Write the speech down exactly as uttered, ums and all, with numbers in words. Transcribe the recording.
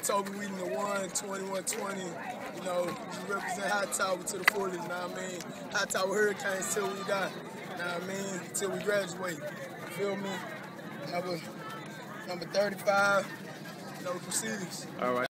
told me we done won twenty-one twenty. You know, we represent Hightower to the fullest, you know what I mean? Hightower Hurricanes till we die, you know what I mean? Till we graduate, you feel me? Number, number thirty-five, no proceedings. All right.